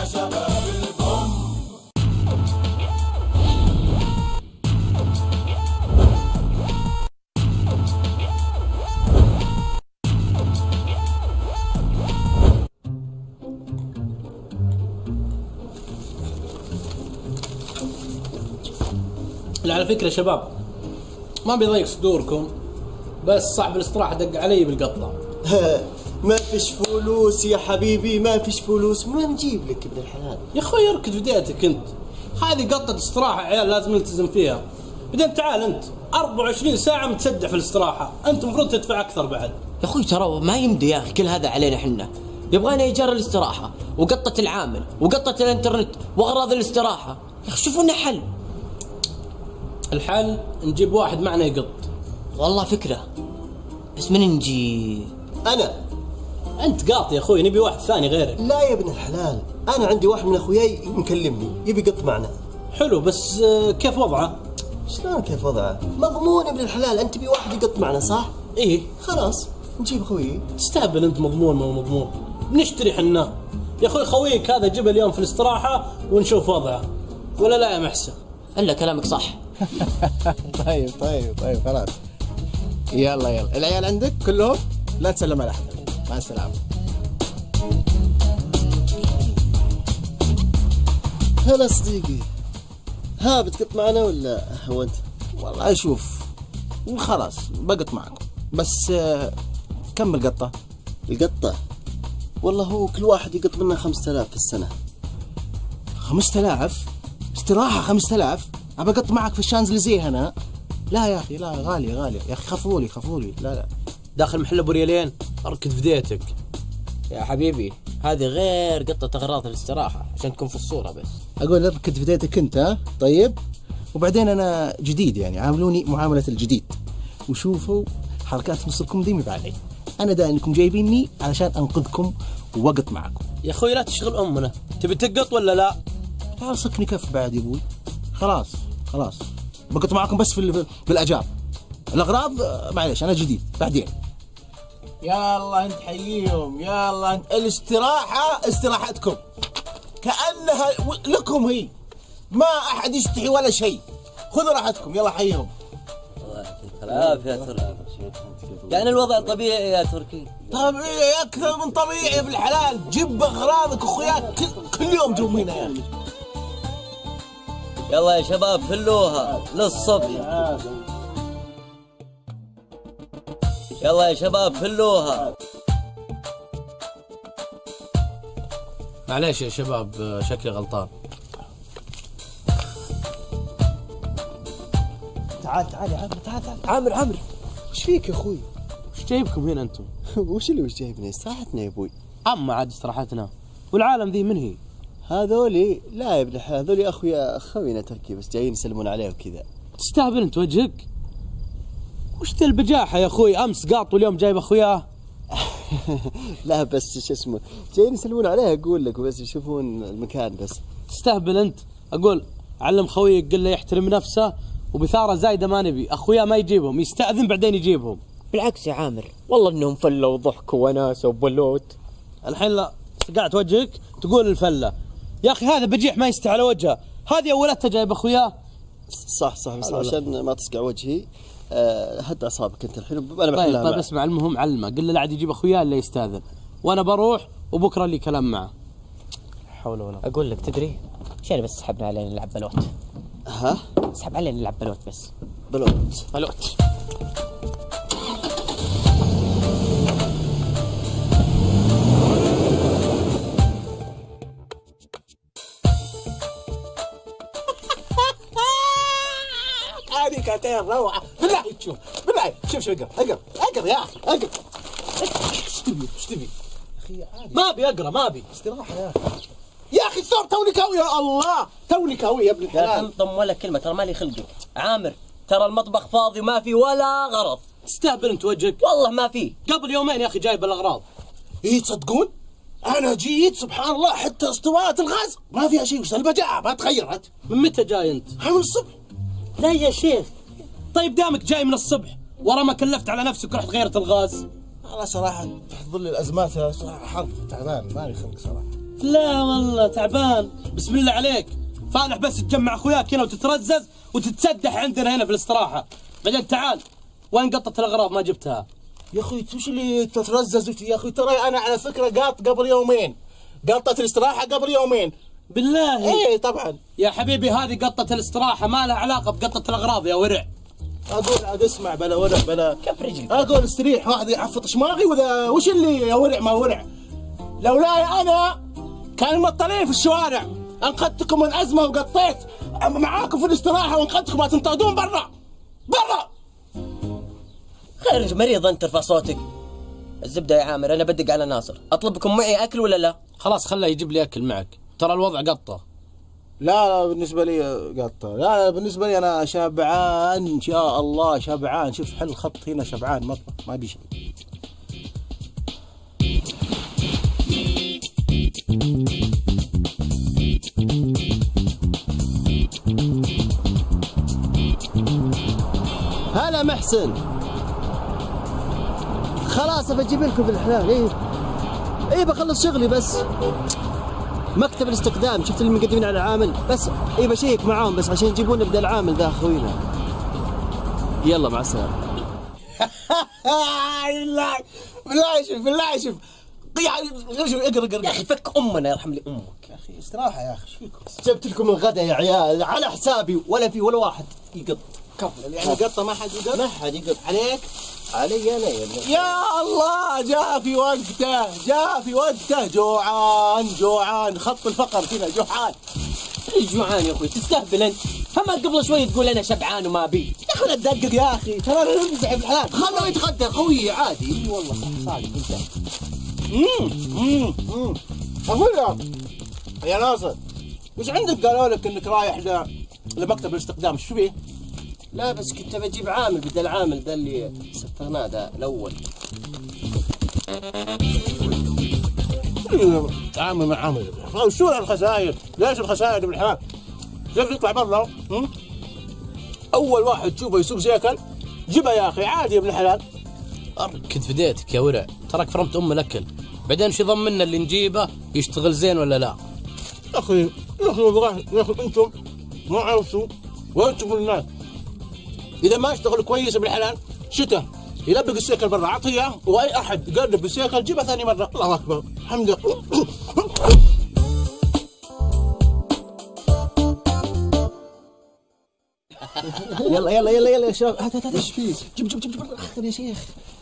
يا شباب البوم. لا على فكرة يا شباب، ما بيضيق صدوركم، بس صاحب الاستراحة دق علي بالقطة. ما فيش فلوس يا حبيبي، ما فيش فلوس، ما نجيب لك ابن الحلال. يا اخوي اركد في ديتك انت، هذه قطة استراحة عيال لازم نلتزم فيها. بعدين تعال انت 24 ساعة متسدح في الاستراحة، انت المفروض تدفع اكثر بعد. يا اخوي ترى ما يمدي يا اخي كل هذا علينا احنا، يبغانا ايجار الاستراحة وقطة العامل وقطة الانترنت واغراض الاستراحة. يا اخي شوفوا لنا حل. الحل نجيب واحد معنا يقط. والله فكرة، بس من نجي؟ انت قاط يا اخوي، نبي واحد ثاني غيرك. لا يا ابن الحلال، انا عندي واحد من اخوياي مكلمني يبي يقط معنا. حلو، بس كيف وضعه؟ شلون كيف وضعه؟ مضمون يا ابن الحلال، انت تبي واحد يقط معنا صح؟ ايه خلاص نجيب اخوي. تستهبل انت، مضمون ما مضمون، بنشتري حنا. يا اخوي خويك هذا جبه اليوم في الاستراحة ونشوف وضعه، ولا لا يا محسن؟ الا كلامك صح. طيب خلاص، يلا العيال عندك كلهم، لا تسلم على احد. مع السلامة. هلا صديقي، ها بتقط معنا ولا هو انت؟ والله شوف خلاص بقط معكم، بس كم القطة؟ القطة والله هو كل واحد يقط منا 5000 في السنة. 5000 استراحة؟ 5000 ابى اقط معك في الشانزليزيه هنا؟ لا يا اخي، لا غالية يا اخي، خفوا لي لا داخل محل ابو ريالين، اركد في ديتك. يا حبيبي هذه غير قطة اغراض الاستراحة عشان تكون في الصورة بس. اقول اركد في ديتك انت، ها طيب. وبعدين انا جديد يعني، عاملوني معاملة الجديد وشوفوا حركات نصكم دي مب علي. انا دا انكم جايبيني علشان انقذكم ووقت معكم. يا اخوي لا تشغل امنا، تبي تقط ولا لا؟ تعال صكني كف بعد يا ابوي. خلاص بقط معكم بس في الاجار، الاغراض معليش انا جديد. بعدين يلا انت حييهم، يلا انت الاستراحة استراحتكم كأنها لكم هي، ما احد يستحي ولا شيء. خذوا راحتكم، يلا حييهم. العافية يا تركي، يعني الوضع طبيعي يا تركي؟ طبيعي اكثر من طبيعي يا ابن الحلال. جيب اغراضك واخوياك كل يوم جوا هنا يا اخي. يلا يا شباب فلوها للصبح. يلا يا شباب فلوها. معليش يا شباب، شكلي غلطان. تعال يا عامر، تعال. عامر وش فيك يا اخوي؟ وش جايبكم هنا انتم؟ وش جايبنا؟ استراحتنا يا ابوي. اما عاد استراحتنا، والعالم ذي من هي؟ هذولي لا يا ابن الحلال، هذولي اخوينا تركي، بس جايين يسلمون عليه وكذا. تستهبل انت وجهك. وش ذي البجاحة يا اخوي؟ امس قاط واليوم جايب اخوياه. لا بس شو اسمه، جايين يسلمون عليه اقول لك، بس يشوفون المكان بس. تستهبل انت. اقول علم خويك، قل له يحترم نفسه، وبثارة زايدة ما نبي. اخويا ما يجيبهم، يستأذن بعدين يجيبهم. بالعكس يا عامر، والله انهم فلة وضحكوا وناسة وبلوت. الحين لا صقعت وجهك تقول الفلة يا اخي، هذا بجيح ما يستحي على وجهه. هذه اولتها جايب اخوياه. صح بس عشان ما تصقع وجهي هد اعصابك انت الحين. انا طيب اسمع، المهم علمه، قل له لا عاد يجيب اخوياه الا يستاذن، وانا بروح وبكره لي كلام معه. حول ولا قوه. اقول لك تدري شيء، بس سحبنا علينا نلعب بلوت. ها؟ سحب علينا نلعب بلوت بس. بلوت. هذه كانتين روعة. بالله شوف اقرا يا اخي، اقرا. ايش تبي؟ اخي عادي. ما ابي استراحة يا اخي الثور توني كاوي. يا الله توني كاوي يا ابن الحلال. لا تنطم ولا كلمة، ترى مالي خلقي. عامر ترى المطبخ فاضي ما في ولا غرض. تستهبل انت وجهك. والله ما في. قبل يومين يا اخي جايب الاغراض. ايه تصدقون؟ انا جيت سبحان الله حتى اسطوانة الغاز ما فيها شيء. وش البجاعة ما تغيرت؟ من متى جاي انت؟ من الصبح. لا يا شيخ، طيب دامك جاي من الصبح ورا ما كلفت على نفسك ورحت غيرت الغاز. انا صراحة تحضر لي الازمات صراحة، حرب تعبان مالي خلق صراحة. لا والله تعبان. بسم الله عليك، فالح بس تجمع اخوياك هنا وتترزز وتتسدح عندنا هنا في الاستراحه. بعدين تعال، وين قطة الاغراض ما جبتها؟ يا اخوي وش اللي تترزز يا اخوي؟ ترى انا على فكره قاط قبل يومين، قطة الاستراحه قبل يومين. بالله؟ ايه طبعا يا حبيبي هذه قطة الاستراحه ما لها علاقه بقطة الاغراض يا ورع. اقول عاد اسمع بلا ورع بلا كف رجلك. اقول استريح، واحد يعفط شماغي ولا وش اللي يا ورع ما ورع؟ لولاي انا كانوا مطلين في الشوارع، انقذتكم من ازمه وقطيت معاكم في الاستراحه وانقذتكم ما تنطردون برا برا. خير مريض انت، ارفع صوتك. الزبده يا عامر، انا بدق على ناصر، اطلبكم معي اكل ولا لا؟ خلاص خله يجيب لي اكل معك، ترى الوضع قطه. لا بالنسبه لي قطه، لا بالنسبه لي انا شبعان ان شاء الله، شبعان. شوف حل الخط هنا، شبعان مطبخ ما بي شيء. هلا محسن، خلاص بجيب لكم بالحلال. ايه بخلص شغلي بس. مكتب الاستقدام شفت اللي مقدمين على العامل، بس ايه بشيك معاهم بس عشان يجيبون بدل العامل ذا خوينا. يلا مع السلامه. بالله شوف يعني شوف اقرا يا اخي فك امنا يرحم لي امك. يا اخي استراحه يا اخي، ايش فيكم؟ جبت لكم الغداء يا عيال على حسابي، ولا في ولا واحد يقط. يعني قطه ما حد يقط؟ ما حد يقط عليك؟ علي انا يا الله، جاء في وقته. جوعان خط الفقر كذا جوعان. جوعان يا اخوي، تستهبل انت. فما قبل شوي تقول انا شبعان وما بي. يا اخي لا تدقق يا اخي، ترى انا نمزح بالحلال. خلوه يتغدى خوي عادي. اي والله صادق انت. اقول لك يا ناصر، وش عندك قالوا لك انك رايح لمكتب الاستقدام؟ شو فيه؟ لا بس كنت بجيب عامل بدل عامل ذا اللي سفرناه ذا الاول. تعامل مع عامل. شو الخسائر؟ ليش الخسائر بالحياه؟ كيف تطلع برا؟ اول واحد تشوفه يسوق سيكل جيبه يا اخي، عادي يا ابن الحلال. اركد في ديتك يا ورع، تراك فرمت ام الاكل. بعدين شو ضمننا اللي نجيبه يشتغل زين ولا لا؟ يا اخي انتم ما عرفتوا وين تشوفوا الناس. اذا ما اشتغل كويس ابن الحلال شتاء يلبق السيكل برا، اعطيه، واي احد يقرب بالسيكل جيبه ثاني مره. الله اكبر، الحمد لله. يلا يا شباب، هات ايش فيك؟ جيب اخر يا شيخ،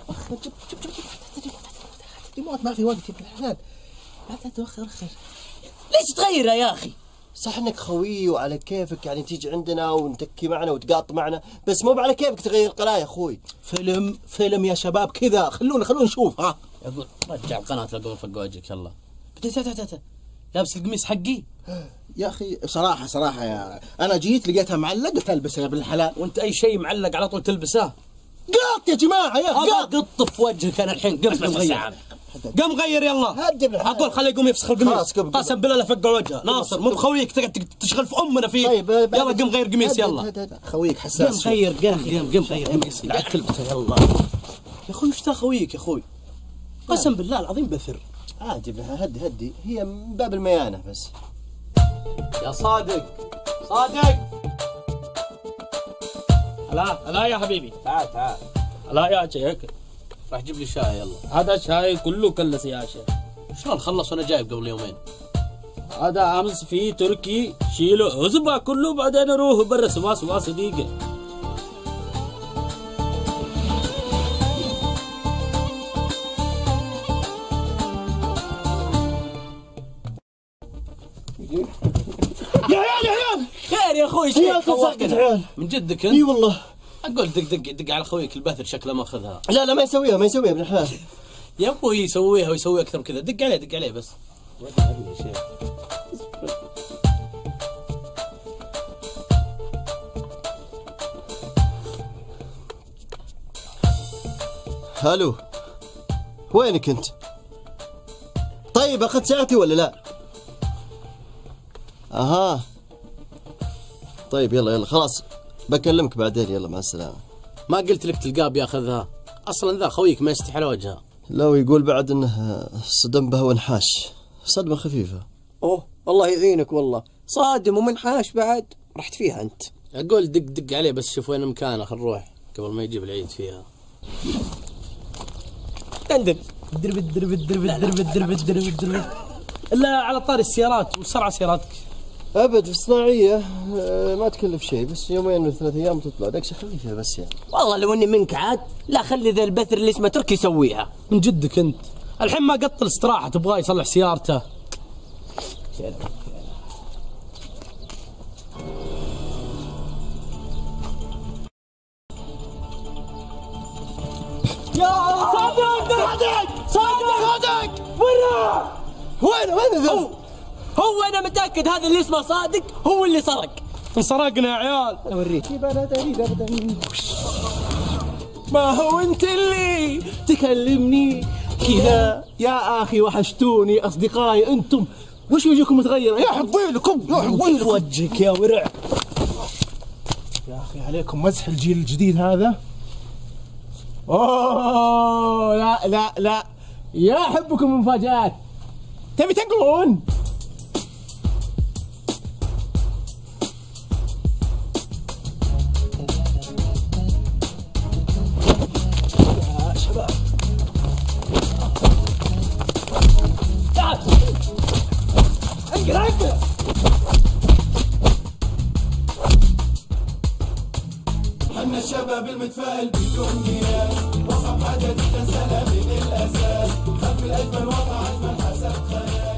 جيب موت، ما في وقت يا ابن الحلال. لا توخر ليش تغيره يا اخي؟ صح انك خوي وعلى كيفك، يعني تيجي عندنا ونتكي معنا وتقاط معنا، بس مو على كيفك تغير القناة يا اخوي. فيلم يا شباب كذا، خلونا نشوف. ها يقول رجع القناة لقبل فوق وجهك. يلا لابس القميص حقي يا اخي. صراحة يا انا جيت لقيتها معلقة تلبسها يا ابن الحلال. وانت اي شيء معلق على طول تلبسه؟ قاط يا جماعة يا قاط. قط في وجهك انا الحين. قم غير يلا. اقول خليه يقوم يفسخ القميص. قسم بالله لا فقع وجهه. ناصر مو بخويك تقعد تشغل في امنا فيه. طيب يلا قم غير قميص يلا. خويك حساس. قم غير قميص. لا تلبسه يلا يا اخوي. وش خويك يا اخوي؟ قسم بالله العظيم بثر. عادي هدي هي من باب الميانة بس. يا صادق لا يا حبيبي، تعال لا يا شيخ، راح جيب لي شاي يلا. هذا شاي كله كلس يا شيخ. شلون خلص وانا جايب قبل يومين؟ هذا امس في تركي شيله عزبه كله، بعدين اروح برا سوا صديقي. يا عيال خير يا اخوي، عيال من جدك انت؟ اي والله. اقول دق على خويك البثر شكله ماخذها. لا ما يسويها يا ابن الحلال. يا ابوي يسويها ويسوي اكثر من كذا. دق عليه بس. هالو، وينك انت؟ طيب اخذت ساعتي ولا لا؟ اها طيب يلا خلاص بكلمك بعدين. يلا مع السلامة. ما قلت لك تلقاه بياخذها؟ اصلا ذا خويك ما يستحي على وجهه. لو يقول بعد انه صدم به وانحاش. صدمة خفيفة. اوه الله يعينك والله، صادم ومنحاش بعد، رحت فيها انت. اقول دق دق عليه بس شوف وين مكانه، خل نروح قبل ما يجيب العيد فيها. دندن درب الا على طاري السيارات، وسرعة سياراتك. ابد في الصناعية ما تكلف شيء، بس يومين وثلاث ايام تطلع دقشة خفيفة بس يعني. والله لو اني منك عاد لا خلي ذا البثر اللي اسمه تركي يسويها. من جدك انت، الحين ما قط الاستراحة تبغاه يصلح سيارته. صادق وين هو انا متاكد هذا اللي اسمه صادق هو اللي سرق. انسرقنا يا عيال. اوريك. ما هو انت اللي تكلمني كذا يا اخي، وحشتوني اصدقائي انتم، وش وجهكم متغير؟ يا حبيلكم يا حبيلكم وجهك يا ورع. يا اخي عليكم مزح الجيل الجديد هذا. اوه لا لا لا، يا احبكم مفاجآت. تبي تنقلون؟ يا شباب انقل حنا الشباب المتفائل بدون نياس، وصف عدد التسلل من الاساس، خلف الاجمل وضع اجمل حسب خيال.